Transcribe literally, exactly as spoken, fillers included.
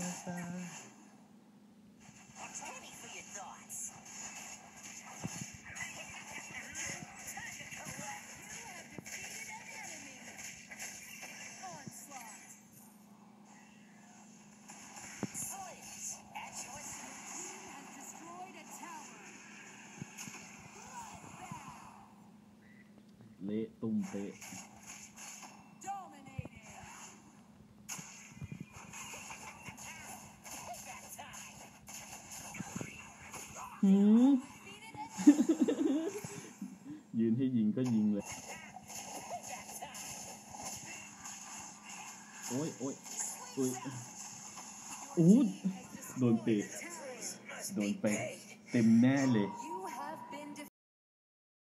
เละตุ้มเตะหืม ยืนให้ยิงก็ยิงเลยโอ้ยโอ้ยโอ้ยอู้โดนเตะโดนเตะเต็มแน่เลย